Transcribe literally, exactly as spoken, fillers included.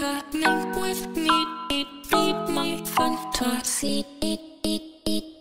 happening with me. Eat, eat my fantasy. Eat, eat, eat.